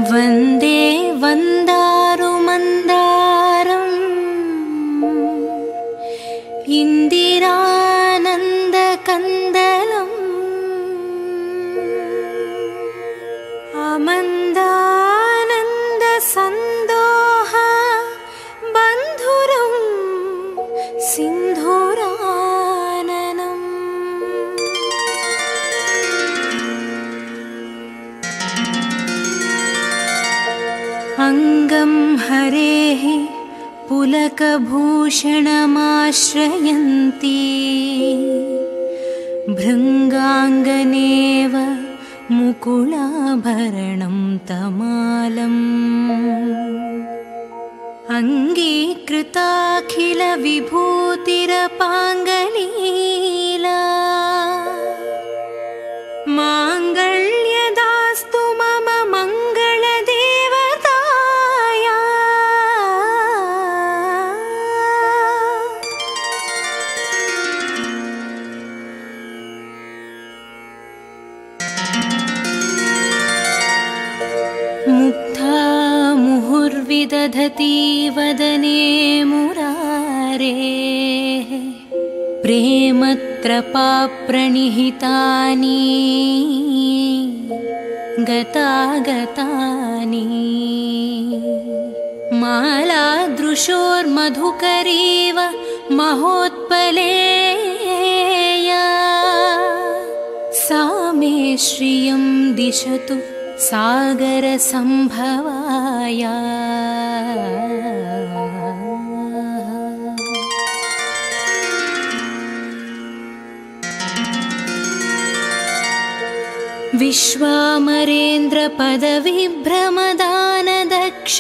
वन्दे वन्दारुमन्दारम् इन्दिरानन्दकन्दलम् आमन्दानन्दसन्दोह बन्धुरं सिन्धुराननम् अङ्गं हरेः पुलकभूषणमाश्रयन्ती भृङ्गाङ्गनेव मुकुलाभरणं तमालम् अङ्गीकृताखिलविभूतिरपाङ्गलीला माङ्गल्यदास्तु मम मङ्गलदेवताया मुग्धा मुहुर्विदधती वदने मुरारेः प्रेमत्रपाप्रणिहितानि गतागतानि मालादृशोर्मधुकरीव महोत्पलेया सा मे श्रियं दिशतु सागरसम्भवाया विश्वामरेन्द्रपदविभ्रमदानदक्ष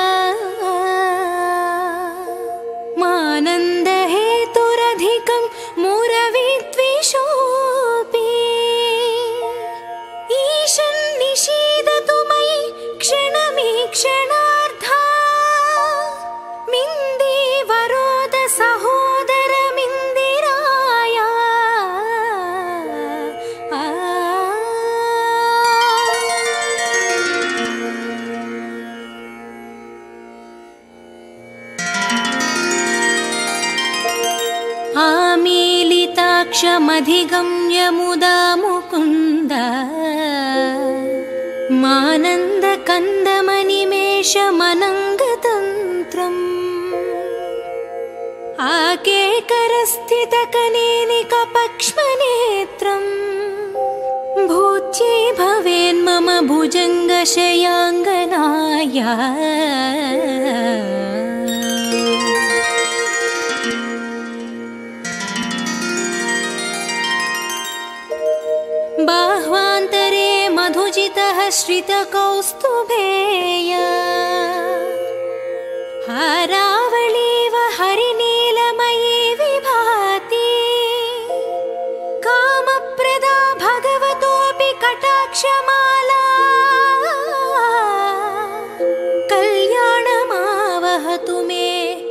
मानन्दहेतुरधिकं मुरविद्विषोऽपि ईशन्निषीदतु मयि क्षणमीक्षणार्धा मिन्दीवरोद सहोदरमिन्दिराया आमीलिताक्षमधिगम्य मुदा मुकुन्द मानन्दकन्दमनिमेषमनङ्गतन्त्रम् आकेकरस्थितकनेनिकपक्ष्मनेत्रम् भूत्यै भवेन्मम भुजङ्गशयाङ्गनाया बाह्वान्तरे मधुजितः श्रितकौस्तुभेय हारावळीव हरिनीलमयी विभाति कामप्रदा भगवतोऽपि कटाक्षमाला कल्याणमावहतु मे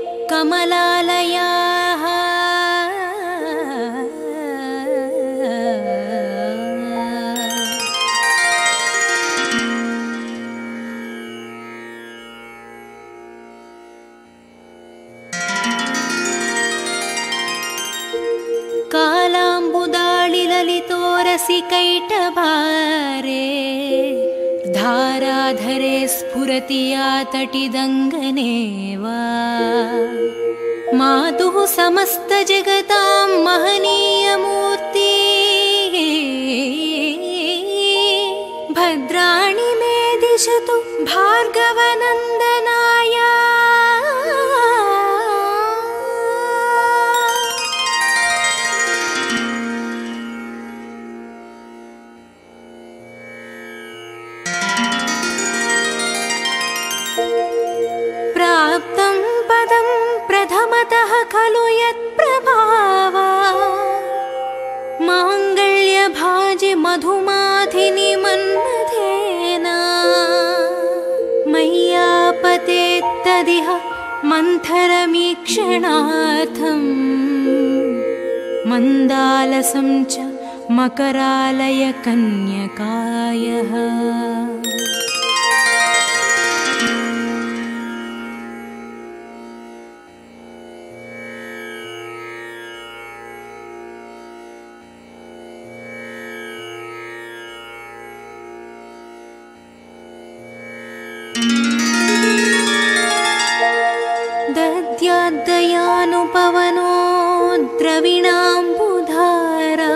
कमलालयाः कालाम्बुदाळिललितोरसिकैटभारे धाराधरे स्फुरति या तटिदङ्गने वा मातुः समस्तजगतां महनीयमूर्ति भद्राणि मे दिशतु भार्गवनन्दनाय प्राप्तं पदं प्रथमतः खलु यत्प्रभावा माङ्गल्यभाजि मधुमाधिनि मन्मथेन मय्यापतेत्तदिह मन्थरमीक्षणार्थम् मन्दालसं च मकरालय कन्यकायः द्रविणाम्बुधारा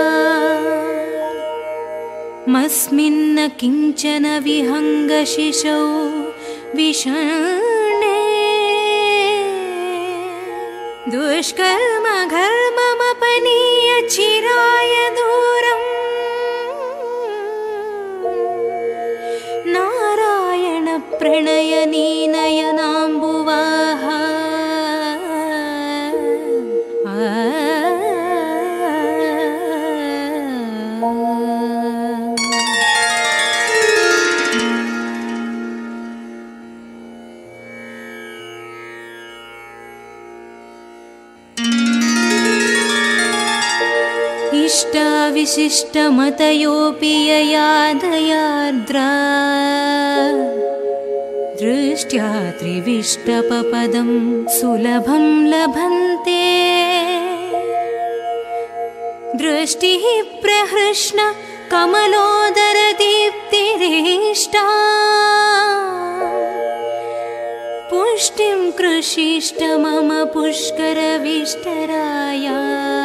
मस्मिन्न किञ्चन विहङ्गशिशौ विषण्णे दुष्कर्म घर्ममपनीय चिराय दूरम् नारायण प्रणयनी नयनाम्बुवाहा विशिष्टमतयोऽपि यया दयार्द्रा दृष्ट्या त्रिविष्टपपदं सुलभं लभन्ते दृष्टिः प्रहृष्ण कमलोदरदीप्तिरेष्टा पुष्टिं कृषिष्ट मम पुष्करविष्टराया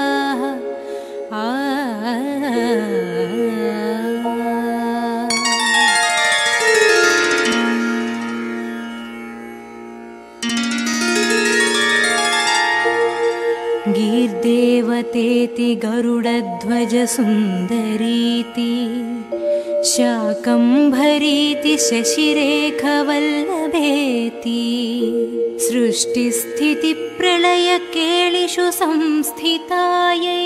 गीर्देवतेति गरुडध्वज सुन्दरीति शाकम्भरीति शशिरेखवल्लभेति सृष्टिस्थितिप्रलयकेलिषु संस्थितायै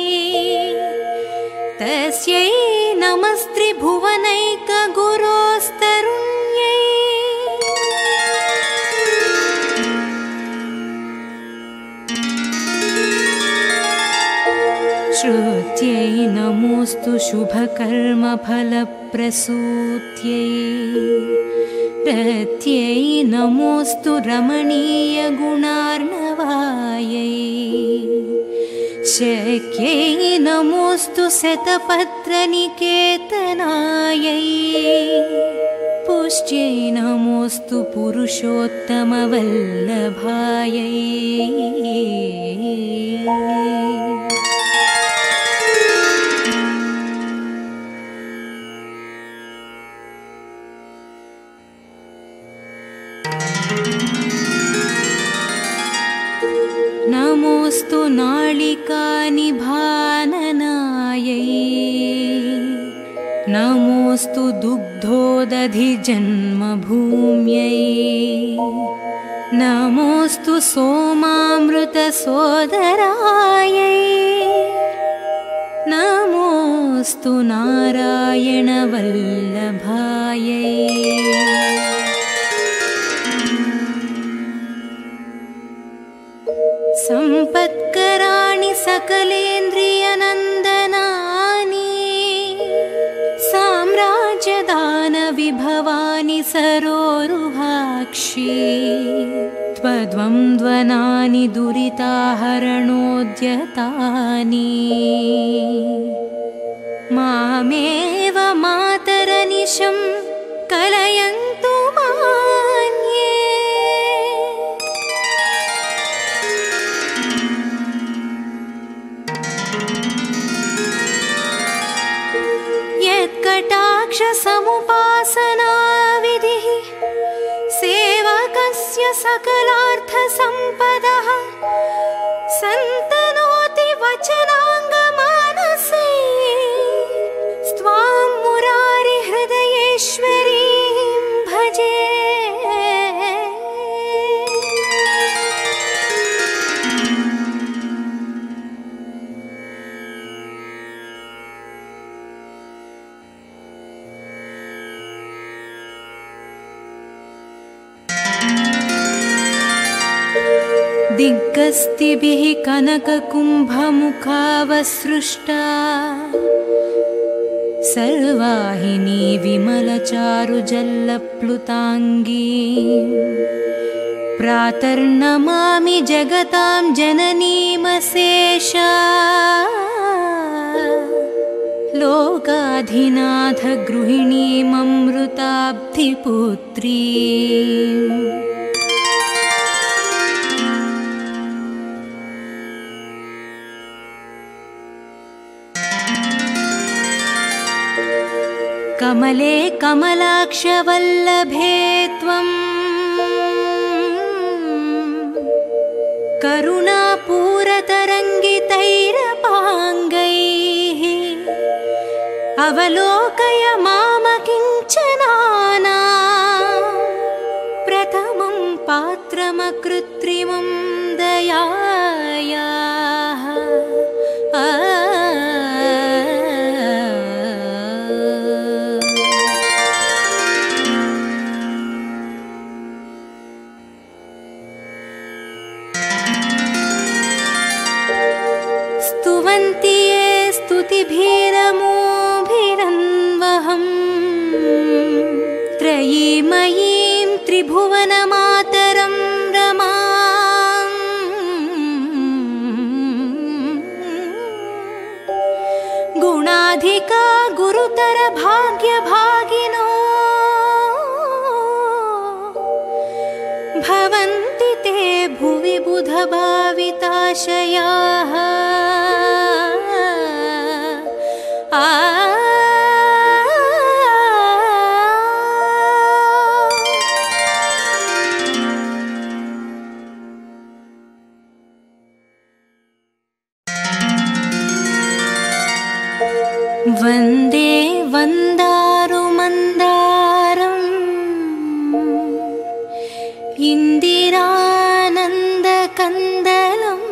तस्यै नमस्त्रिभुवनैकगुरोस्तरुण्यै श्रुत्यै नमोऽस्तु शुभकर्मफलप्रसूत्यै रत्यै नमोऽस्तु रमणीयगुणार्णवायै शक्यै नमोऽस्तु शतपत्रनिकेतनायै पुष्ट्यै नमोऽस्तु पुरुषोत्तमवल्लभायै नमोऽस्तु नाळिकानिभाननायै नमोऽस्तु दुग्धोदधिजन्मभूम्यै नमोऽस्तु सोमामृतसोदरायै नमोऽस्तु नारायणवल्लभायै सम्पत्कराणि सकलेन्द्रियनन्दनानि साम्राज्यदानविभवानि सरोरुहाक्षी त्वद्वन्द्वनानि दुरिताहरणोद्यतानि मामेव मातरनिशं कलयन्तु मान्ये यत्कटाक्षसमुपासनाविधिः सेवकस्य सकलार्थसम्पदः सन्तनोति वचनाङ्गमानसे स्वां मुरारिहृदयेश्वरीं भजे दिग्गस्तिभिः कनककुम्भमुखावसृष्टा सर्वाहिनी विमलचारुजल्लप्लुताङ्गी प्रातर्नमामि जगतां जननीमशेषा लोकाधिनाथ गृहिणीममृताब्धिपुत्री कमले कमलाक्षवल्लभे त्वं करुणापूरतरङ्गितैरपाङ्गैः अवलोकय मामकिञ्चनाना प्रथमं पात्रमकृत्रिमं दयायाः स्तुवन्ति ये स्तुतिभिरमोभिरन्वहम् त्रयीमयीं त्रिभुवनमातरं रमां गुणाधिका गुरुतर भाग्यभागिनो भवन्ति ते भुवि बुधभाविताशयाः वन्दे वन्दारुमन्दारम् इन्दिरानन्दकन्दलम्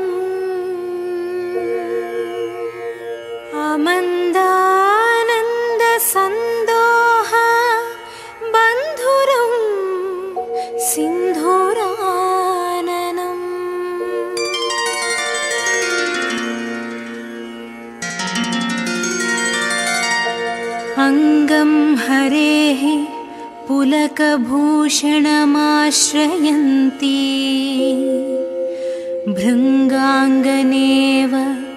आमन्दानन्दसन्दोह बन्धुरं सिन्धुराननम् अङ्गं हरेः पुलकभूषणमाश्रयन्ती भृङ्गाङ्गनेव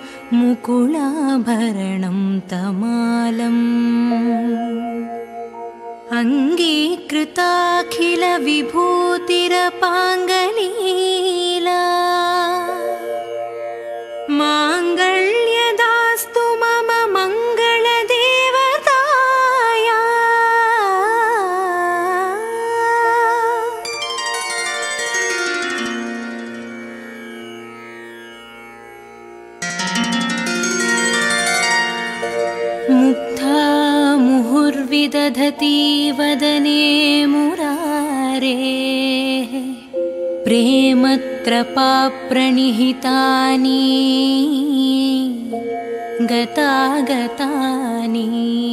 मुकुलाभरणं तमालम् अङ्गीकृताखिलविभूतिरपाङ्गलीला माङ्गल्यदास्तु मम मङ्गलदेवताया मुग्धा मुहुर्विदधती वदने मुरारेः प्रेमत्रपाप्रणिहितानि गतागतानि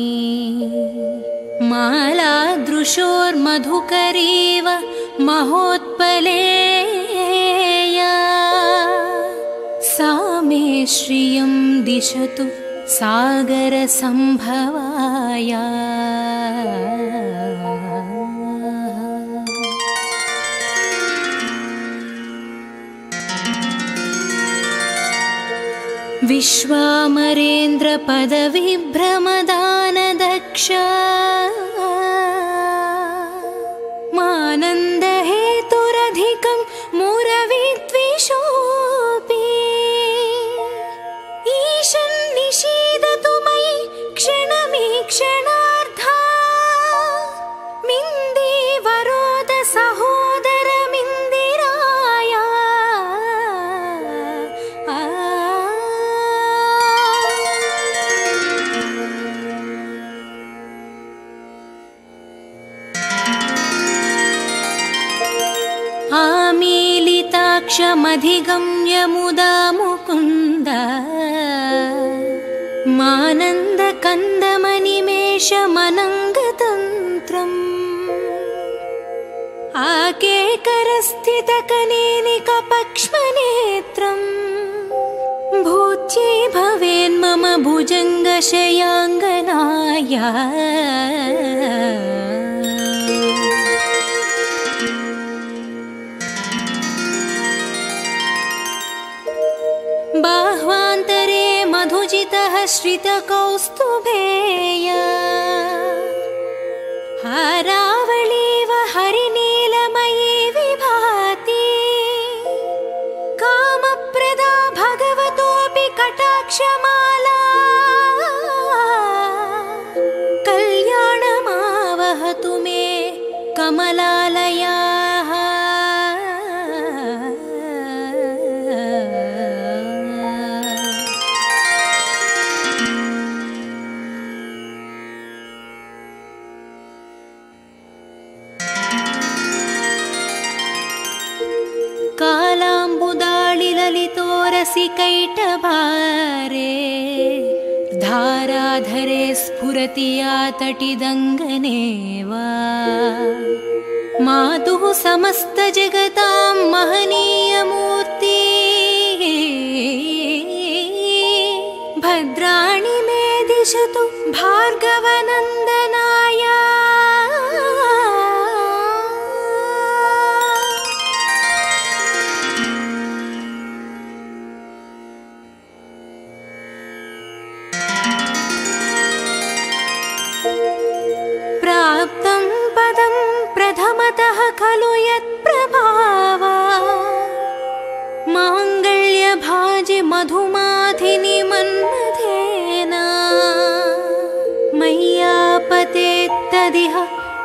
मालादृशोर्मधुकरीव महोत्पलेया सा मे श्रियं दिशतु सागरसम्भवाया विश्वामरेन्द्रपदविभ्रमदानदक्ष मानन्दहेतुरधिकं मुरविद्विषोऽपि ईशन्निषीदतु मयि क्षणमीक्षणार्धा मिन्दीवरोद सहोदरमिन्दिराया आमीलिताक्षमधिगम्य मुदा मुकुन्द मानन्दकन्दमनिमेषमनङ्गतन्त्रम् आकेकरस्थितकनेनिकपक्ष्मनेत्रम् भूत्यै भवेन्मम भुजङ्गशयाङ्गनाया बाह्वान्तरे मधुजितः श्रितकौस्तुभेय हारावळीव हरिनीलमयी विभाति कामप्रदा भगवतोऽपि कटाक्षमाला कल्याणमा कमलालयाः कालाम्बुदाळिललितोरसिकैटभारे धाराधरे स्फुरति या तटिदङ्गने वा मातुः समस्तजगतां महनीयमूर्ति भद्राणि मे दिशतु भार्गवनन्दनाय प्राप्तं पदं प्रथमतः खलु यत्प्रभावा माङ्गल्यभाजि मधुमाधिनि मन्मथेन मय्यापतेत्तदिह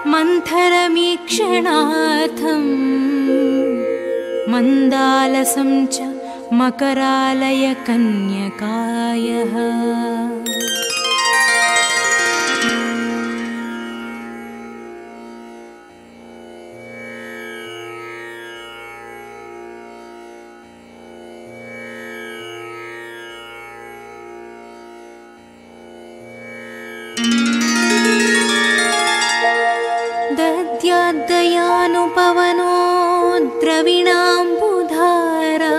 मन्थरमीक्षणार्थं मन्दालसं च मकरालय कन्यकायः दद्याद्दयानुपवनो द्रविणाम्बुधारा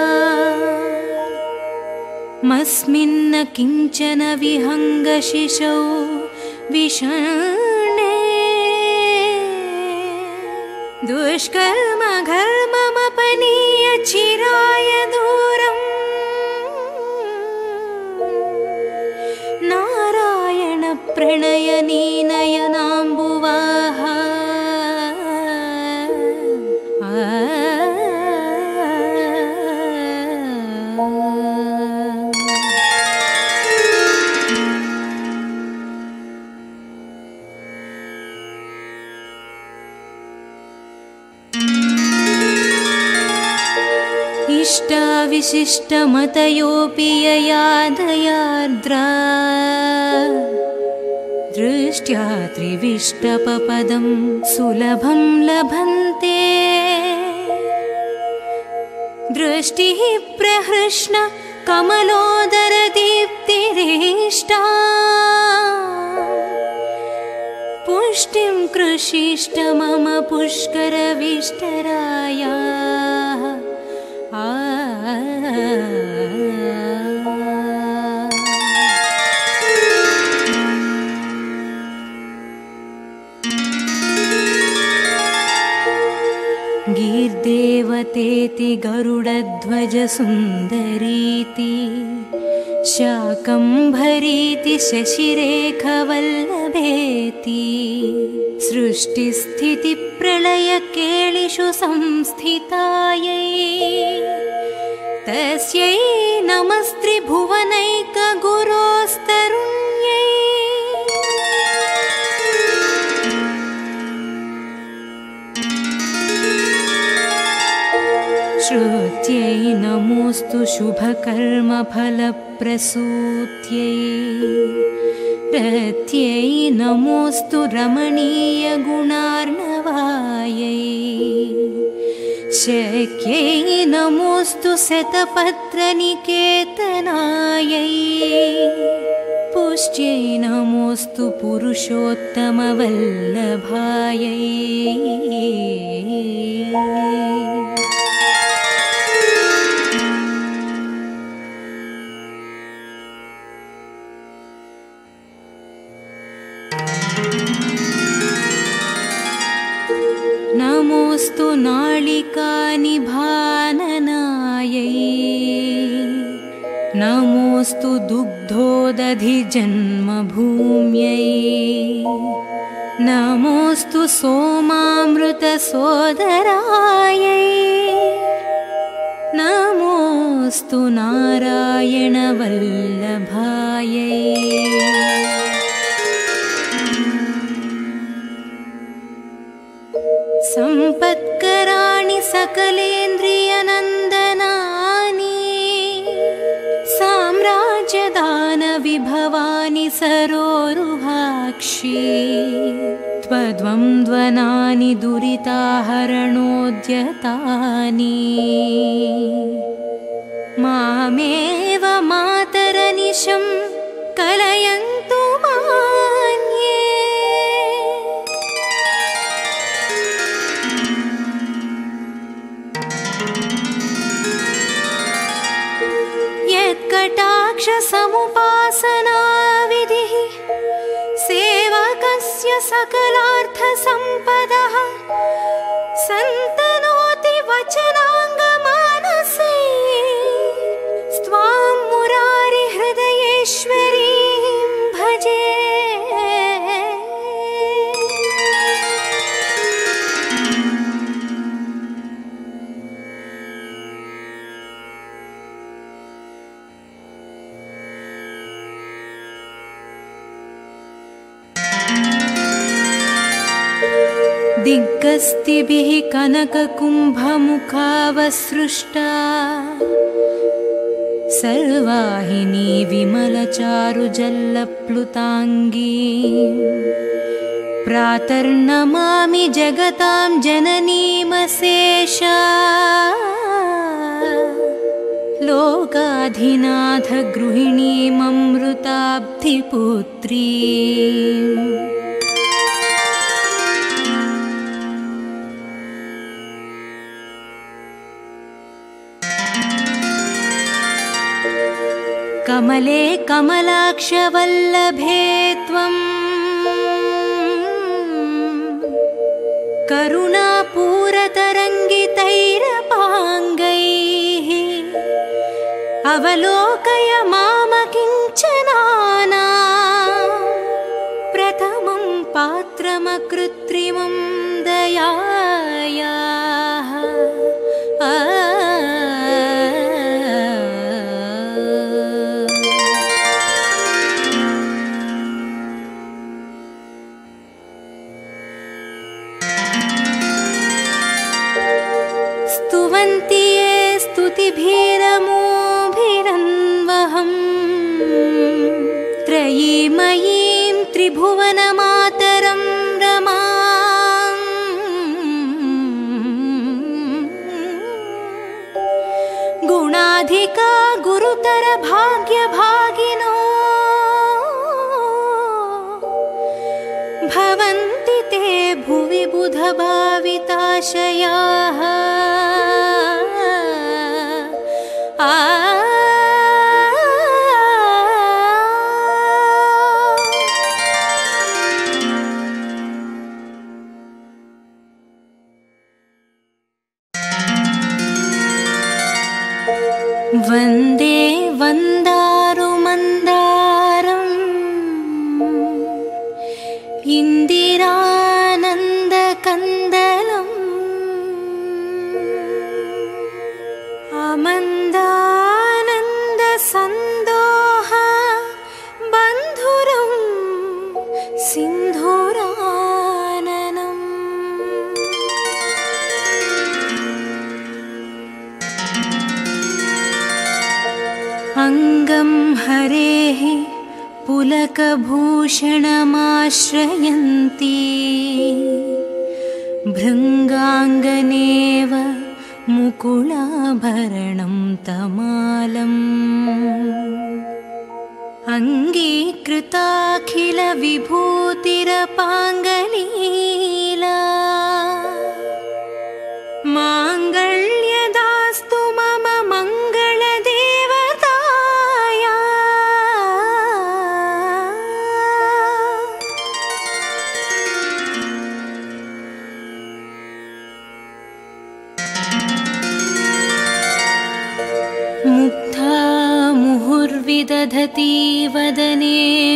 मस्मिन्न किञ्चन विहङ्गशिशौ विषण्णे दुष्कर्मघर्ममपनीय चिराय दूरम् नारायण प्रणयनी नयनाम्बुवाः इष्टाविशिष्टमतयोऽपि यया दयार्द्रा दृष्ट्या त्रिविष्टपपदं सुलभं लभन्ते दृष्टिः प्रहृष्ण कमलोदरदीप्तिरेष्टा पुष्टिं कृषिष्ट मम पुष्करविष्टरायाः गीर्देवतेति गरुडध्वजसुन्दरीति शाकम्भरीति शशिरेखवल्लभेति सृष्टिस्थितिप्रलयकेलिषु संस्थितायै तस्यै नमस्त्रिभुवनैकगुरोस्तरुण्यै श्रुत्यै नमोऽस्तु शुभकर्मफलप्रसूत्यै रत्यै नमोऽस्तु रमणीयगुणार्णवायै शक्यै नमोऽस्तु शतपत्रनिकेतनायै पुष्ट्यै नमोऽस्तु पुरुषोत्तमवल्लभायै नमोऽस्तु नालिकानिभाननायै नमोऽस्तु दुग्धोदधिजन्मभूम्यै नमोऽस्तु सोमामृतसोदरायै नमोऽस्तु नारायणवल्लभायै पञ्चदानविभवानि सरोरुहाक्षी त्वद्वन्द्वनानि दुरिताहरणोद्यतानि मामेव मातरनिशं कलयन्तु मान्ये। यत्कटाक्षसमुपासनाविधिः सेवकस्य सकलार्थसम्पदः सन्तनोति वचनाङ्गमानसे स्वां मुरारिहृदयेश्वरीं भजे। दिग्गस्तिभिः कनककुम्भमुखावसृष्टा सर्वाहिनी विमलचारुजल्लप्लुताङ्गी प्रातर्नमामि जगतां जननीमशेषा लोकाधिनाथ गृहिणीममृताब्धिपुत्री। कमले कमलाक्षवल्लभे त्वं करुणापूरतरङ्गितैरपाङ्गैः अवलोकय मामकिञ्चनाना प्रथमं पात्रमकृत्रिमं दयायाः। स्तुवन्ति ये स्तुतिभिरमोभिरन्वहम् त्रयीमयीं त्रिभुवनमातरं रमाम् गुणाधिका गुरुतर भाग्यभागिनो भवन्ति ते भुवि बुधभाविताशयाः। वन्दे वन्दारुमन्दारम् इन्दिरानन्दकन्दलम् आमन्दानन्दसन्दोह बन्धुरं सिन्धुराननम्। अङ्गं हरेः पुलकभूषणमाश्रयन्ती भृङ्गाङ्गनेव मुकुलाभरणं तमालम् अङ्गीकृताखिलविभूतिरपाङ्गलीला माङ्गल्यदास्तु मम मङ्गलदेवताया। मुग्धा मुहुर्विदधती वदने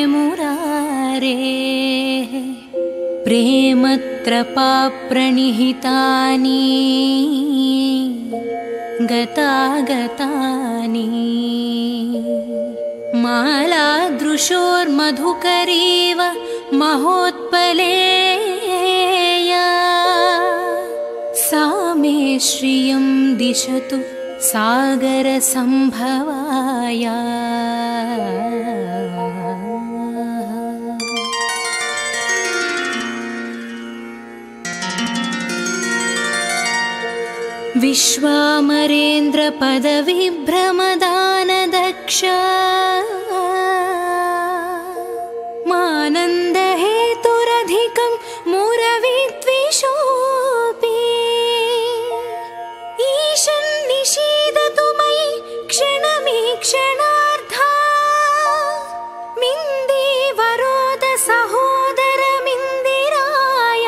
मुरारेः प्रेमत्रपाप्रणिहितानि गतागतानि मालादृशोर्मधुकरीव महोत्पलेया सा मे श्रियं दिशतु सागरसम्भवाया। विश्वामरेन्द्र पदविभ्रमदानदक्ष मानन्दहेतुरधिकं मुरविद्विषोऽपि ईशन्निषीदतु मयि क्षणमीक्षणार्धा मिन्दीवरोद सहोदरमिन्दिराय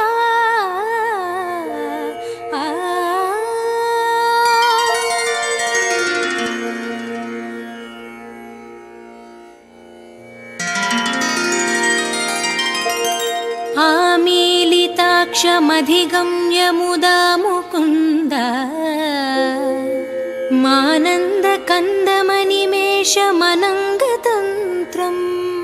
आमीलिताक्षमधिगम्य मुदा मुकुन्द मानन्दकन्दमनिमेषमनङ्गतन्त्रम्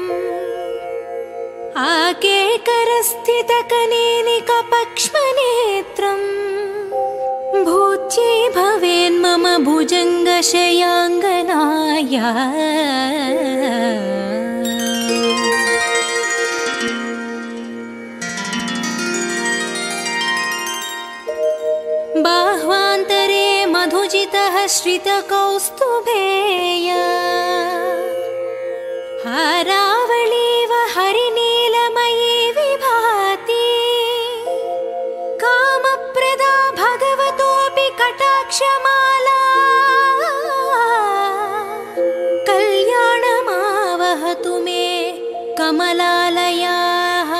आकेकरस्थितकनेनिकपक्ष्मनेत्रम् भूत्यै भवेन्मम भुजङ्गशयाङ्गनाय बाह्वान्तरे मधुजितः श्रितकौस्तुभेय हारावळीव हरिनीलमयी विभाति कामप्रदा भगवतोऽपि कटाक्षमाला कल्याणमावहतु मे कमलालयाः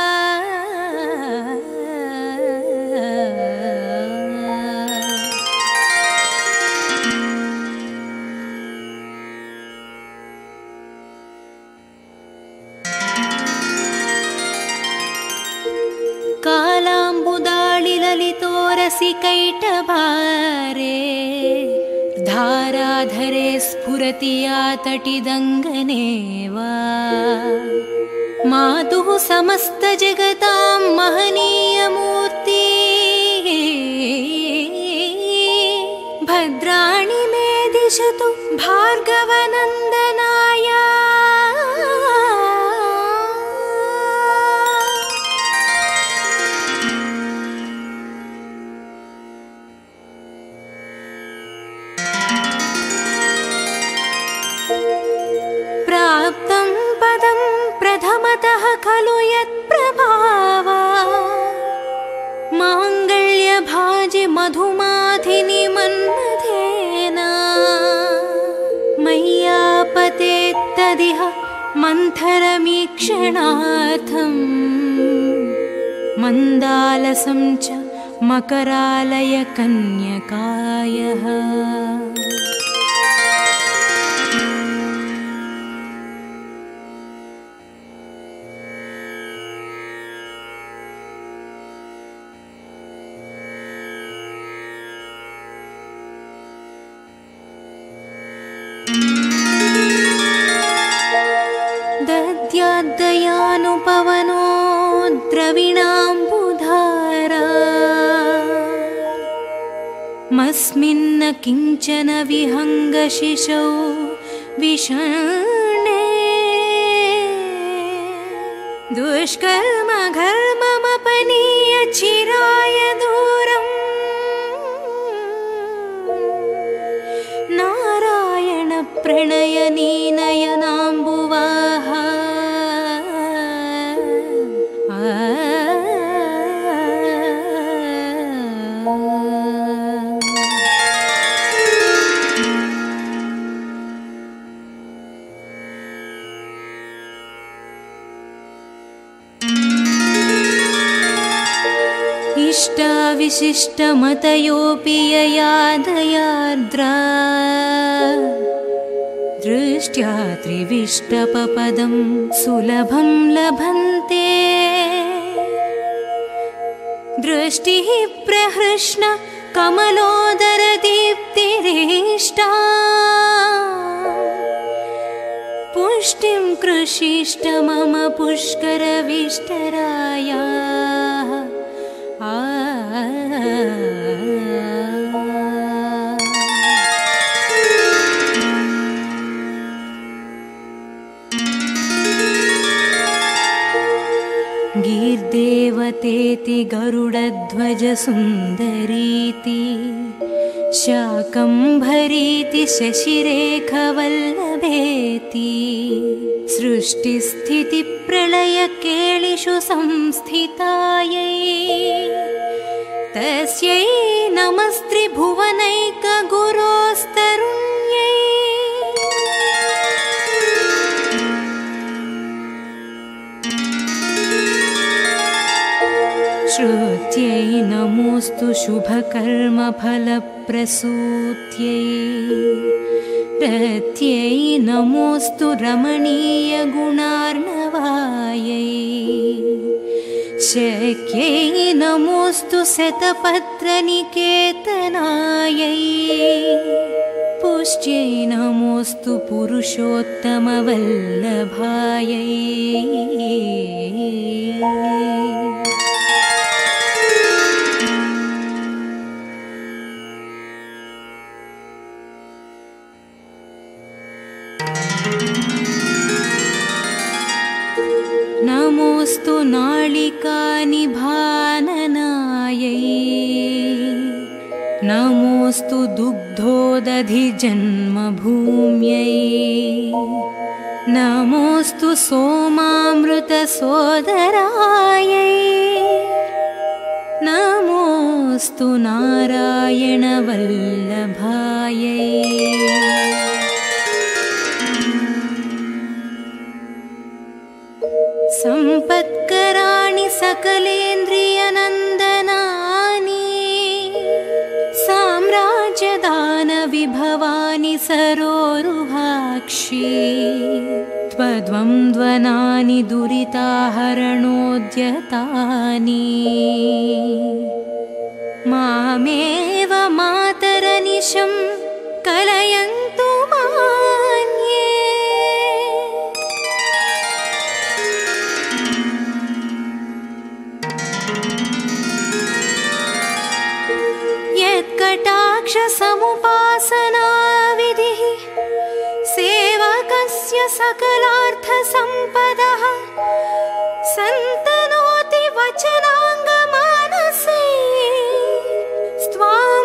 कालाम्बुदाळिललितोरसिकैटभारे धाराधरे स्फुरति या तटिदङ्गने वा मातुः समस्तजगतां महनीयमूर्ति भद्राणि मे दिशतु भार्गवनन्दनाय प्राप्तं पदं प्रथमतः खलु यत्प्रभावा माङ्गल्यभाजि मधुमाधिनि मन्मथेन मय्यापतेत्तदिह मन्थरमीक्षणार्थं मन्दालसं च मकरालय कन्यकायः दद्याद्दयानुपवनो द्रविणाम्बुधारा मस्मिन्न किञ्चन विहङ्गशिशौ विषण्णे दुष्कर्म घर्ममपनीय चिराय दूरम् नारायण प्रणयनी नयनाम्बुवाः इष्टाविशिष्टमतयोऽपि यया दयार्द्रा दृष्ट्या त्रिविष्टपपदं सुलभं लभन्ते दृष्टिः प्रहृष्ण कमलोदरदीप्तिरेष्टा पुष्टिं कृषिष्ट मम पुष्करविष्टराया गीर्देवतेति गरुडध्वज सुन्दरीति शाकम्भरीति शशिरेखवल्लभेति सृष्टिस्थितिप्रलयकेलिषु संस्थितायै तस्यै नमस्त्रिभुवनैकगुरोस्तरुण्यै श्रुत्यै नमोऽस्तु शुभकर्मफलप्रसूत्यै रत्यै नमोऽस्तु रमणीयगुणार्णवायै शक्यै नमोऽस्तु शतपत्रनिकेतनायै पुष्ट्यै नमोऽस्तु पुरुषोत्तमवल्लभायै नमोऽस्तु नाळिकानिभाननायै नमोऽस्तु दुग्धोदधिजन्मभूम्यै नमोऽस्तु सोमामृतसोदरायै नमोऽस्तु नारायणवल्लभायै सम्पत्कराणि सकलेन्द्रियनन्दनानि साम्राज्यदानविभवानि सरोरुहाक्षि त्वद्वन्द्वनानि दुरिताहरणोद्यतानि मामेव मातरनिशं कलयन्तु मान्ये यत्कटाक्षसमुपासनाविधिः सेवकस्य सकलार्थसम्पदः सन्तनोति वचनाङ्गमानसे स्वां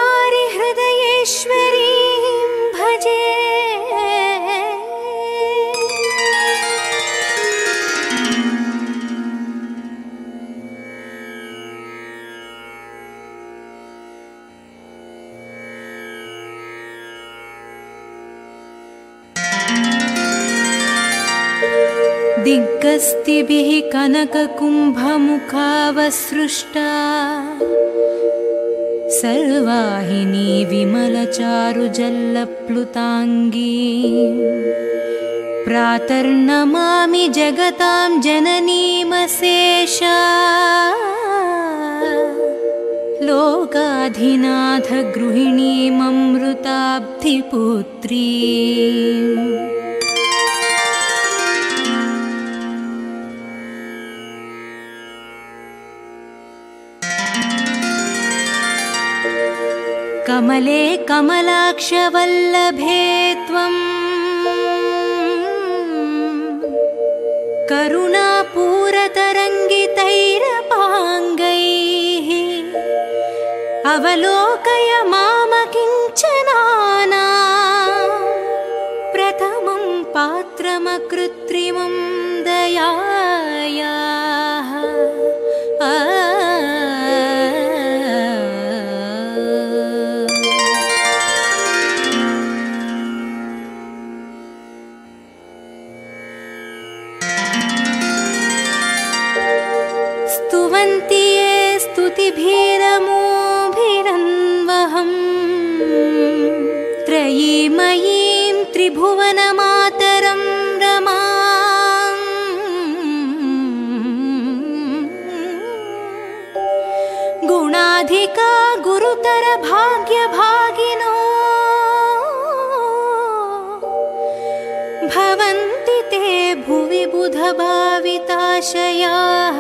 मुरारिहृदयेश्वरीं भजे दिग्गस्तिभिः कनककुम्भमुखावसृष्टा सर्वाहिनी विमलचारुजल्लप्लुताङ्गी प्रातर्नमामि जगतां जननीमशेषा लोकाधिनाथ गृहिणीममृताब्धिपुत्री कमले कमलाक्षवल्लभे त्वं करुणापूरतरङ्गितैरपाङ्गैः अवलोकय मामकिञ्चनाना प्रथमं पात्रमकृत्रिमं दयायाः स्तुवन्ति ये स्तुतिभिरमोभिरन्वहम् त्रयीमयीं त्रिभुवनमातरं रमाम् गुणाधिका गुरुतर भाग्यभागिनो भवन्ति ते भुवि बुधभाविताशयाः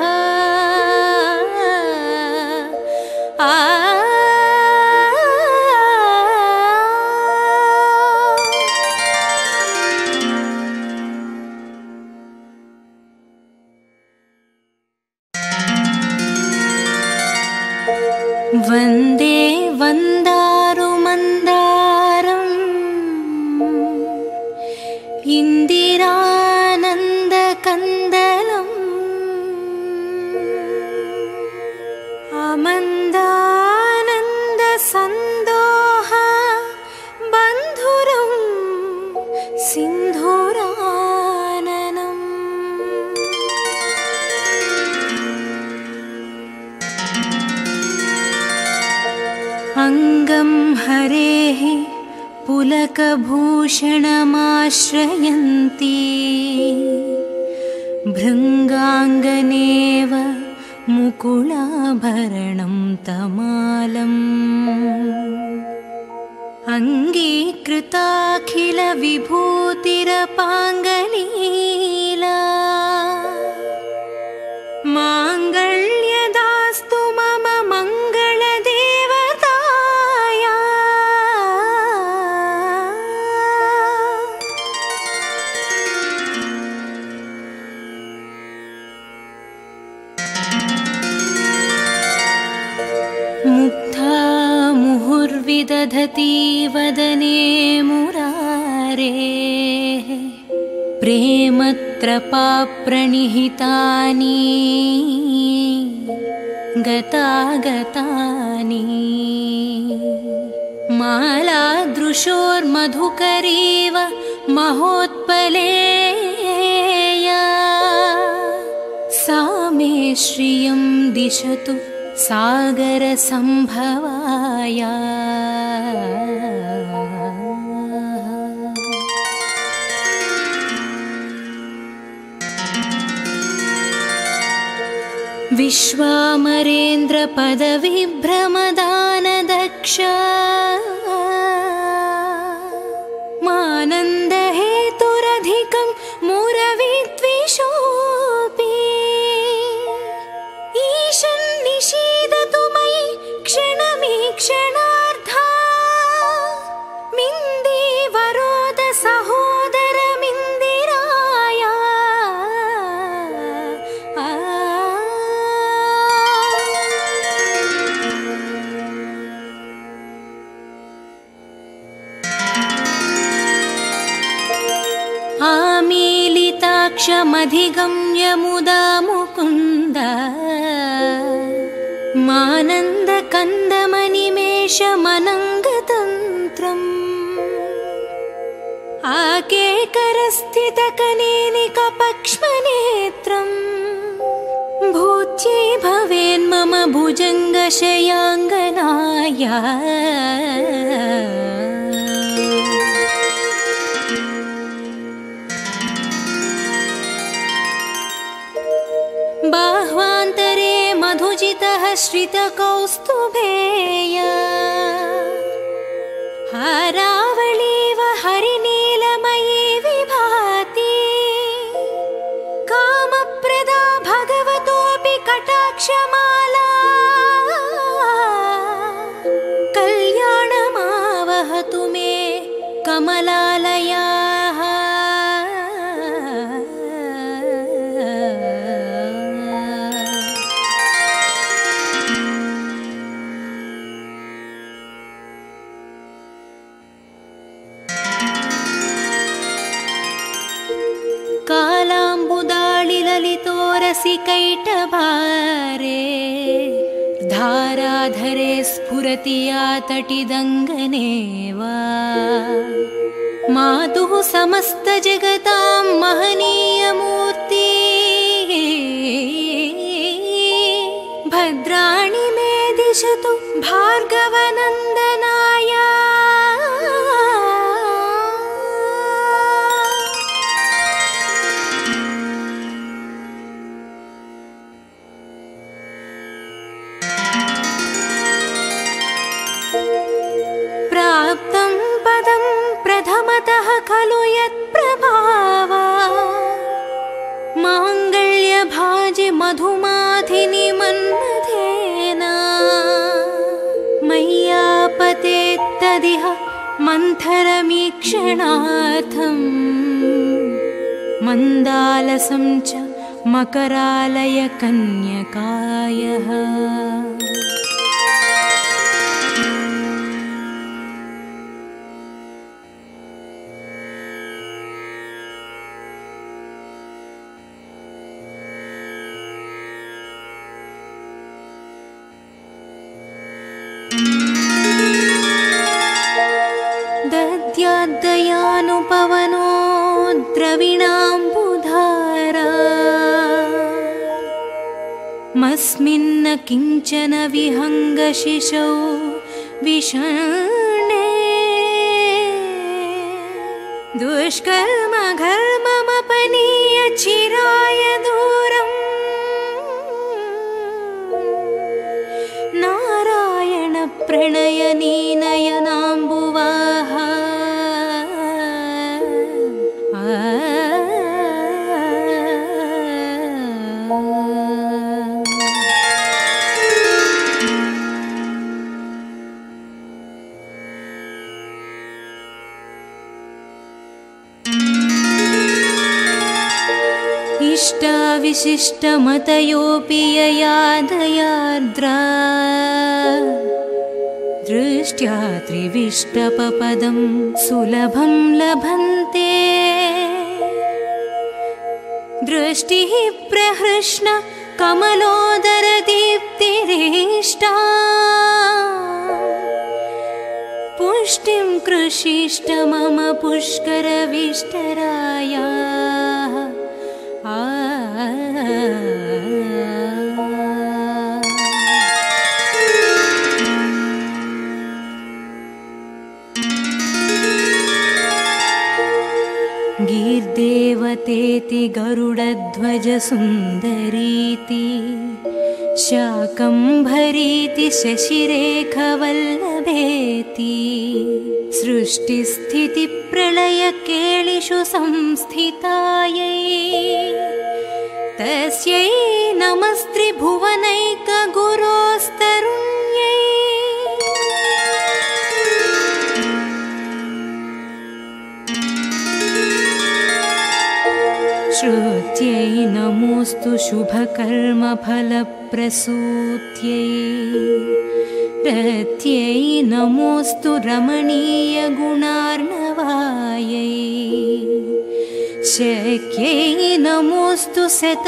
वन्दे वन्दारुमा आमन्दानन्दकन्दलम् आमन्दानन्दसन्दोह बन्धुरं सिन्धुराननम् अङ्गं हरेः पुलकभूषणमाश्रयन्ती भृङ्गाङ्गनेव मुकुलाभरणं तमालम् अङ्गीकृताखिलविभूतिरपाङ्गलीला माङ्गल्यदास्तु मम मङ्गलदेवताया मुग्धा मुहुर्विदधती वदने मुरारेः प्रेमत्रपाप्रणिहितानि गतागतानि मालादृशोर्मधुकरीव महोत्पलेया सा मे श्रियं दिशतु सागरसम्भवाया विश्वामरेन्द्रपदविभ्रमदानदक्ष मानन्दहेतुरधिकं मुरविद्विषोऽपि ईशन्निषीदतु मयि क्षणमीक्षणार्धा मिन्दीवरोद सहोदरमिन्दिराया आमीलिताक्षमधिगम्य मुदा मुकुन्द मानन्दकन्दमनिमेषमनङ्गतन्त्रम् आकेकरस्थितकनेनिकपक्ष्मनेत्रम् भूत्यै भवेन्मम भुजङ्गशयाङ्गनाया बाह्वान्तरे मधुजितः श्रितकौस्तुभेय हारावळीव हरिनीलमयी विभाति कामप्रदा भगवतोऽपि कटाक्षमाला कल्याणमावहतु मे कमलालयाः कालाम्बुदाळिललितोरसिकैटभारे धाराधरे स्फुरति या तटिदङ्गनेव मातुः समस्तजगतां महनीयमूर्ति भद्राणि मे दिशतु भार्गवनन्दनाय प्राप्तं पदं प्रथमतः खलु यत्प्रभावा माङ्गल्यभाजि मधुमाधिनि मन्मथेन मय्यापतेत्तदिह मन्थरमीक्षणार्थं मन्दालसं च मकरालय कन्यकायः द्रविणाम्बुधारा मस्मिन्न किञ्चन विहङ्गशिशौ विषण्णे दुष्कर्म घर्ममपनीय चिराय दूरम् नारायण प्रणयनी नयनाम्बुवाहा विशिष्टमतयोऽपि ययादयार्द्रा दृष्ट्या त्रिविष्टपपदं सुलभं लभन्ते दृष्टिः प्रहृष्ण कमलोदरदीप्तिरेष्टा पुष्टिं कृषिष्ट मम पुष्करविष्टराया गीर्देवतेति गरुडध्वज सुन्दरीति शाकम्भरीति शशिरेखवल्लभेति सृष्टिस्थितिप्रलयकेलिषु संस्थितायै तस्यै नमस्त्रिभुवनैकगुरोस्तरुण्यै श्रुत्यै नमोऽस्तु शुभकर्मफलप्रसूत्यै रत्यै नमोऽस्तु रमणीयगुणार्णवायै शक्यै नमोऽस्तु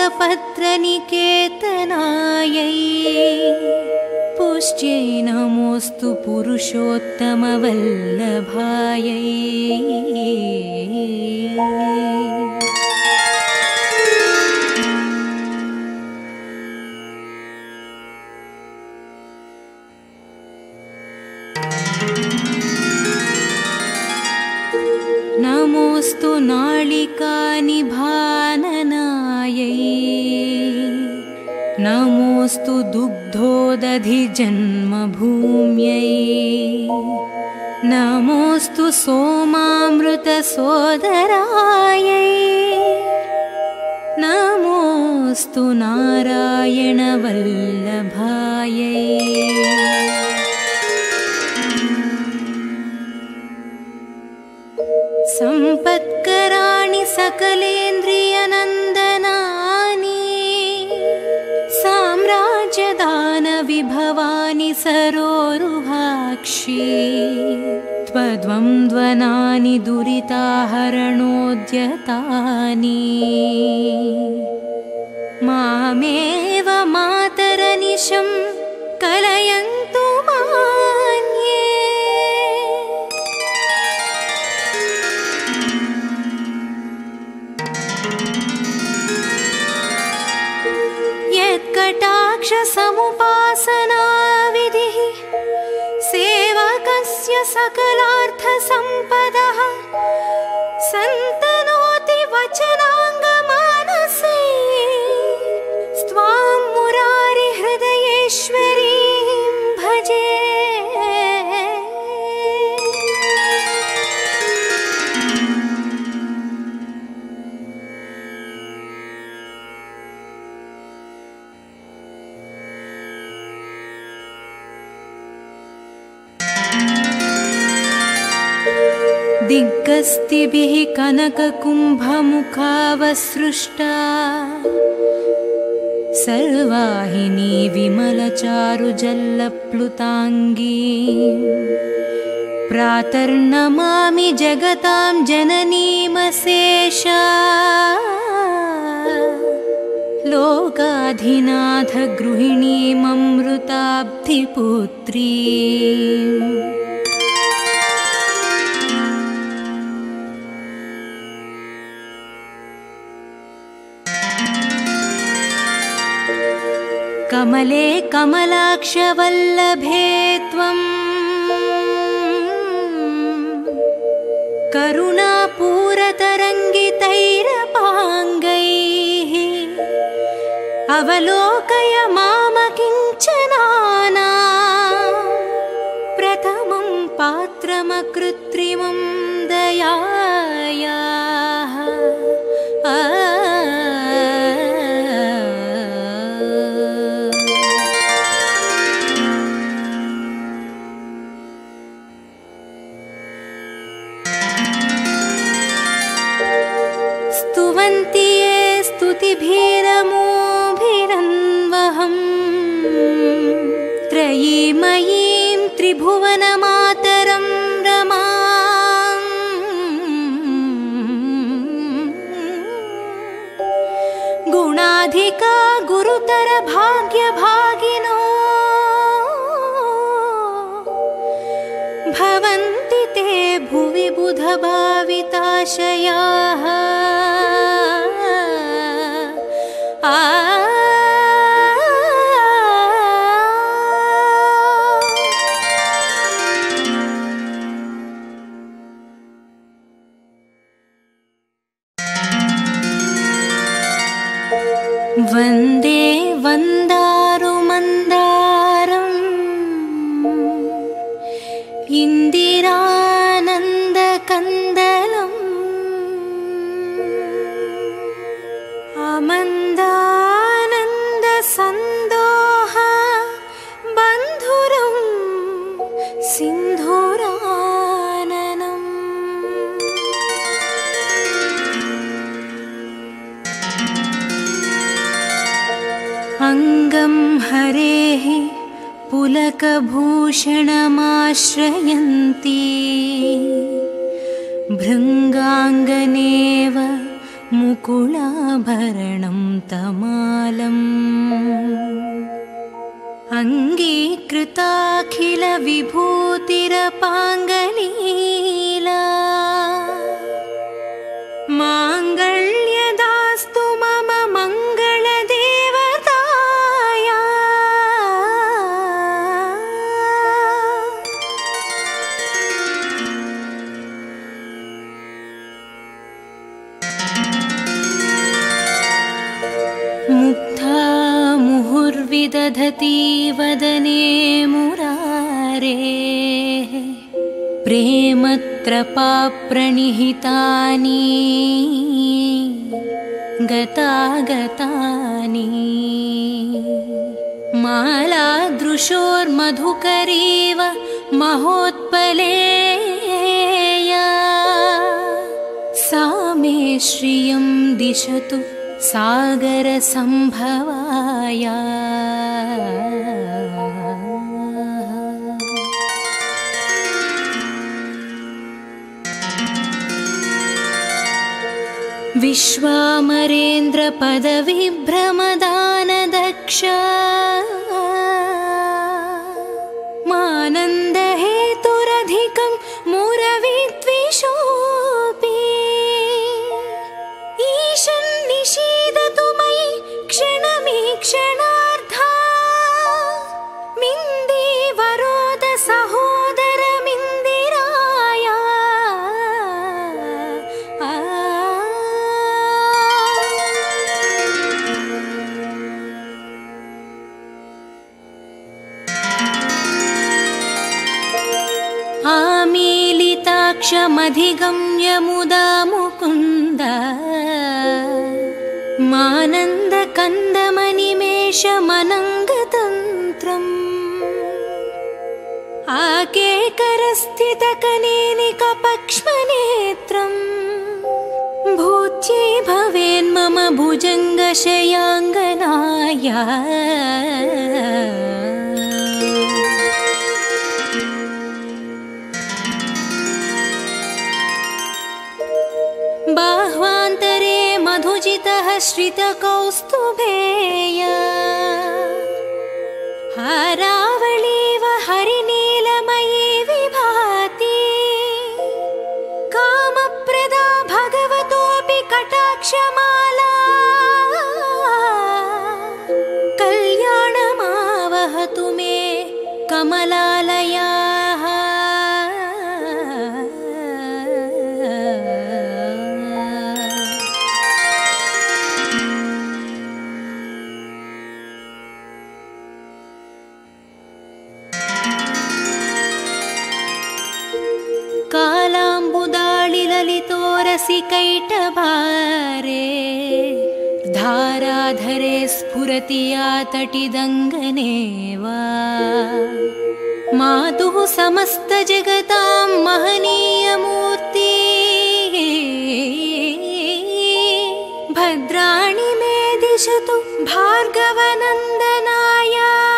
शतपत्रनिकेतनायै पुष्ट्यै नमोऽस्तु पुरुषोत्तमवल्लभायै नमोऽस्तु नाळिकानिभाननायै नमोऽस्तु दुग्धोदधिजन्मभूम्यै नमोऽस्तु सोमामृतसोदरायै नमोऽस्तु नारायणवल्लभायै सम्पत्कराणि सकलेन्द्रियनन्दनानि साम्राज्यदानविभवानि सरोरुहाक्षी त्वद्वन्द्वनानि दुरिताहरणोद्यतानि मामेव मातरनिशं कलयन्तु मान्ये यत्कटाक्षसमुपासनाविधिः सेवकस्य सकलार्थसम्पदः सन्तनोति वचनाङ्गमानसे स्वां मुरारिहृदयेश्वरीं भजे दिग्गस्तिभिः कनककुम्भमुखावसृष्टा सर्वाहिनी विमलचारुजल्लप्लुताङ्गी प्रातर्नमामि जगतां जननीमशेषा लोकाधिनाथ गृहिणीममृताब्धिपुत्री कमले कमलाक्षवल्लभे त्वं करुणापूरतरङ्गितैरपाङ्गैः अवलोकय मामकिञ्चनाना प्रथमं पात्रमकृत्रिमं दयायाः स्तुवन्ति ये स्तुतिभिरमोभिरन्वहं त्रयीमयीं त्रिभुवनमातरं रमां गुणाधिका गुरुतर भाग्यभागिनो भवन्ति ते भुवि बुधभाविताशयाः वन्दे वन्दारुमन्दारम् इन्दिरानन्दकन्दलम् आमन्दानन्दसन्दोह बन्धुरं सिन्धुराननम् अङ्गं हरेः पुलकभूषणमाश्रयन्ती भृङ्गाङ्गनेव मुकुलाभरणं तमालम् अङ्गीकृताखिलविभूतिरपाङ्गलीला माङ्गल्यदास्तु मम मङ्गलदेवताया मुग्धा मुहुर्विदधती वदने मुरारेः प्रेमत्रपाप्रणिहितानि गतागतानि मालादृशोर्मधुकरीव महोत्पलेया सा मे श्रियं दिशतु सागरसम्भवाया विश्वामरेन्द्रपदविभ्रमदानदक्ष मानन्दहेतुरधिकं मुरविद्विषोऽपि ईशन्निषीदतु मयि क्षणमीक्षणार्धा मिन्दीवरोद सहोदरमिन्दिराया आमीलिताक्षमधिगम्य मुदा मुकुन्द मानन्दकन्दमनिमेषमनङ्गतन्त्रम् आकेकरस्थितकनेनिकपक्ष्मनेत्रम् भूत्यै भवेन्मम भुजङ्गशयाङ्गनाया बाह्वान्तरे मधुजितः श्रितकौस्तुभेय हारावळीव हरिनीलमयी विभाति कामप्रदा भगवतोऽपि कटाक्षमाला कल्याणम् कमलालयाः कालाम्बुदाळिललितोरसिकैटभारे धाराधरे स्फुरति या तटिदङ्गने वा मातुः समस्तजगतां महनीयमूर्ति भद्राणि मे दिशतु भार्गवनन्दनाय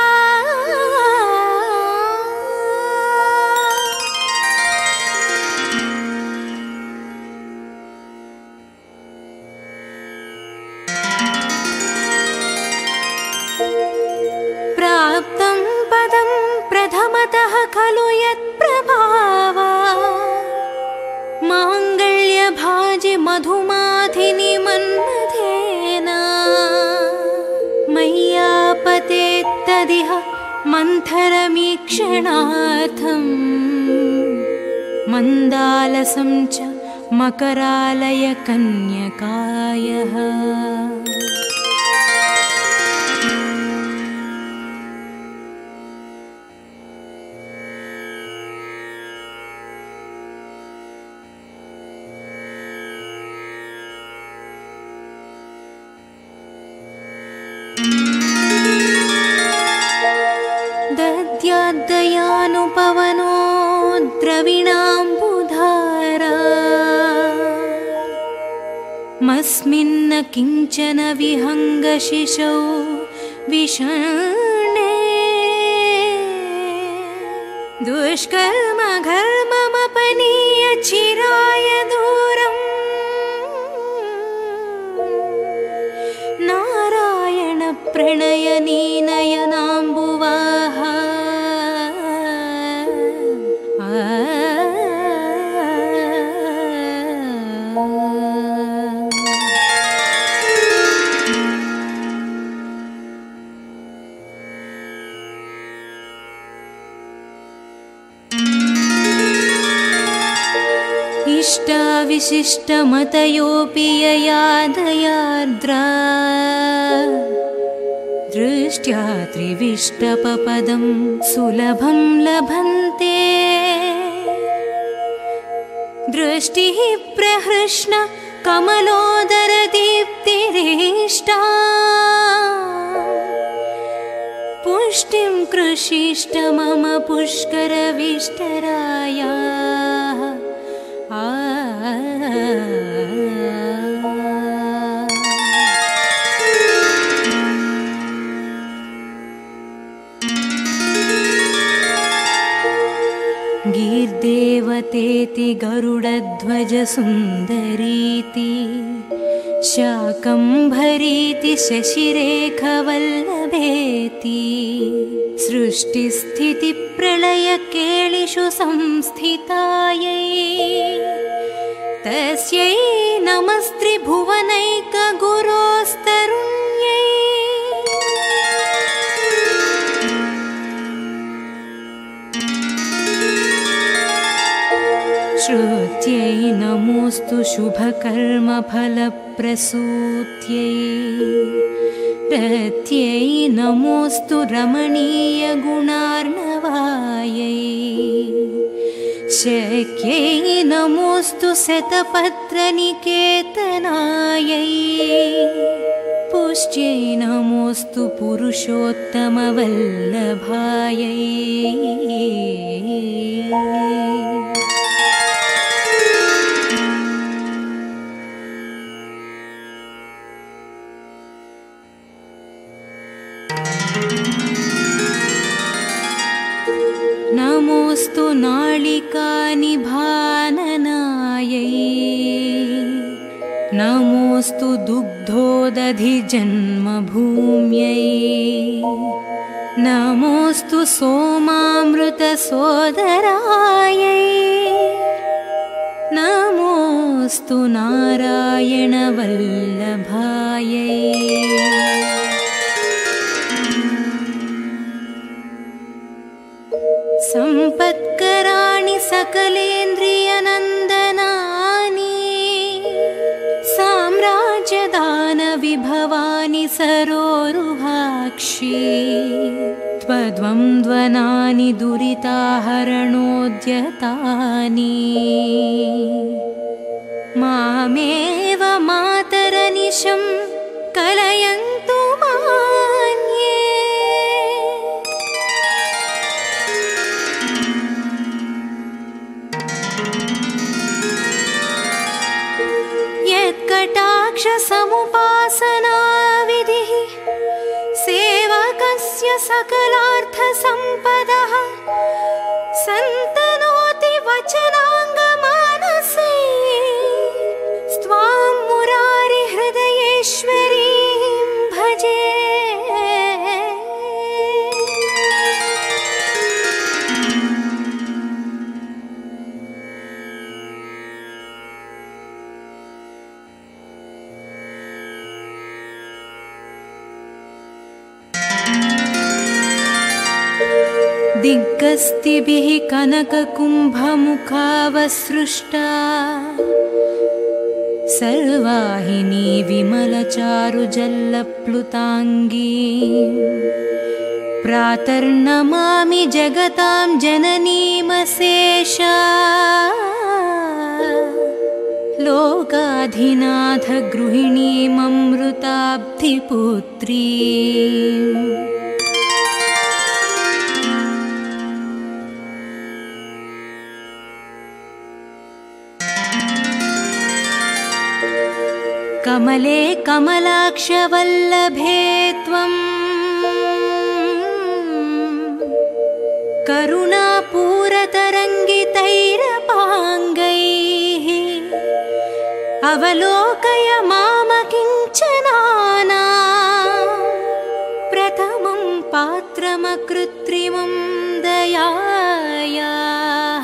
प्राप्तं पदं प्रथमतः खलु यत्प्रभावा माङ्गल्यभाजि मधुमाधिनि मन्मथेन मय्यापतेत्तदिह मन्थरमीक्षणार्थं मन्दालसं च मकरालय कन्यकायः दद्याद्दयानुपवनो द्रविणाम्बुधारा मस्मिन्न किञ्चन विहङ्गशिशौ विषण्णे दुष्कर्म घर्ममपनीय चिराय दूरम् नारायण प्रणयनी नयनाम्बुवाः इष्टाविशिष्टमतयोऽपि यया दयार्द्रा दृष्ट्या त्रिविष्टपपदं सुलभं लभन्ते दृष्टिः प्रहृष्ण कमलोदरदीप्तिरेष्टा पुष्टिं कृषिष्ट मम पुष्करविष्टरायाः गीर्देवतेति गरुडध्वजसुन्दरीति शाकम्भरीति शशिरेखवल्लभेति सृष्टिस्थितिप्रलयकेलिषु संस्थितायै तस्यै नमस्त्रिभुवनैकगुरोस्तरुण्यै श्रुत्यै नमोऽस्तु शुभकर्मफलप्रसूत्यै रत्यै नमोऽस्तु रमणीयगुणार्णवायै शक्यै नमोऽस्तु शतपत्रनिकेतनायै पुष्ट्यै नमोऽस्तु पुरुषोत्तमवल्लभायै नमोऽस्तु नाळिकानिभाननायै नमोऽस्तु दुग्धोदधिजन्मभूम्यै नमोऽस्तु सोमामृतसोदरायै नमोऽस्तु नारायणवल्लभायै सकलेन्द्रियनन्दनानि साम्राज्यदानविभवानि सरोरुहाक्षी त्वद्वन्द्वनानि दुरिताहरणोद्यतानि मामेव मातरनिशं कलयन्तु मान्ये। यत्कटाक्षसमुपासनाविधिः सेवकस्य सकलार्थसम्पदः सन्तनोति वचनाङ्गमानसे स्वां मुरारिहृदयेश्वरीं भजे। दिग्गस्तिभिः कनककुम्भमुखावसृष्टा सर्वाहिनी विमलचारुजल्लप्लुताङ्गी प्रातर्नमामि जगतां जननीमशेषा लोकाधिनाथ गृहिणीममृताब्धिपुत्री। कमले कमलाक्षवल्लभे त्वं करुणापूरतरङ्गितैरपाङ्गैः अवलोकय मामकिञ्चनाना प्रथमं पात्रमकृत्रिमं दयायाः।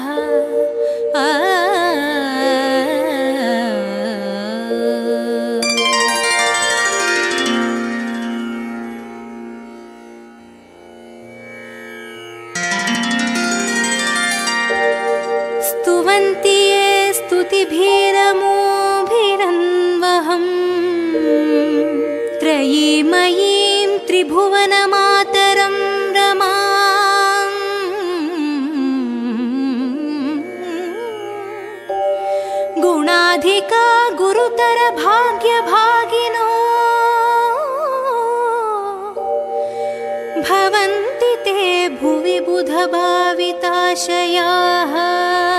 स्तुवन्ति ये स्तुतिभिरमोभिरन्वहम् त्रयीमयीं त्रिभुवनमातरं रमां गुणाधिका गुरुतर भाग्यभागिनो भवन्ति ते भुवि बुधभाविताशयाः।